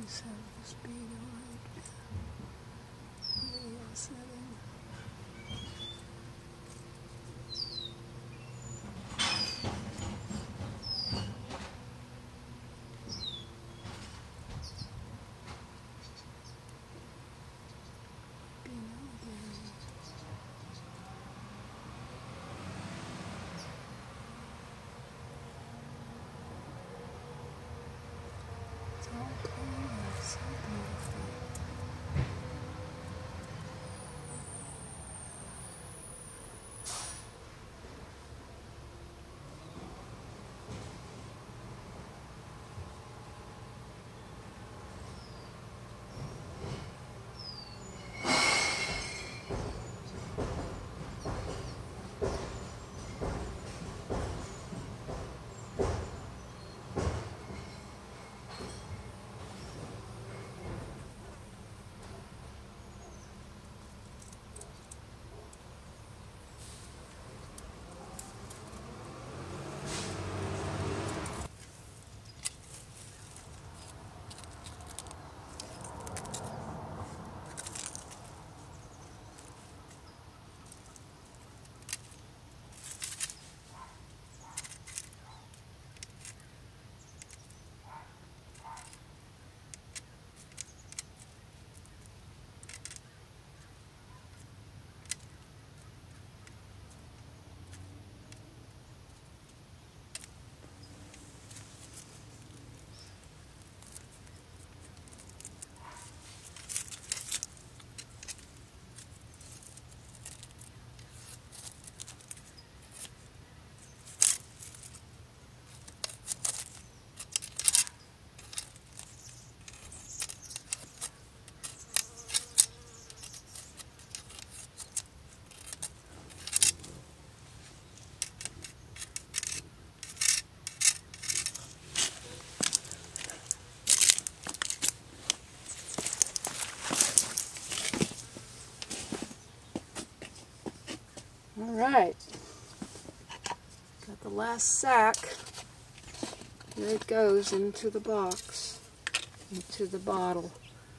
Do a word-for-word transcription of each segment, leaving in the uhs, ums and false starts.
always have the speed right video setting. It's all clean and so beautiful. All right, got the last sack. There it goes into the box, into the bottle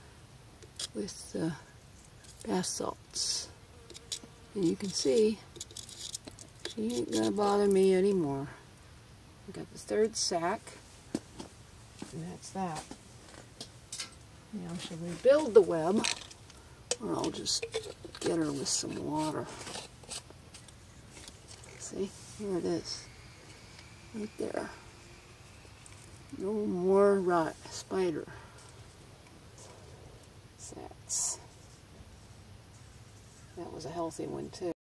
with the bath salts. And you can see she ain't gonna bother me anymore. I got the third sack, and that's that. Now she'll rebuild the web, or I'll just get her with some water. See, here it is, right there. No more rot spider. That's, that was a healthy one too.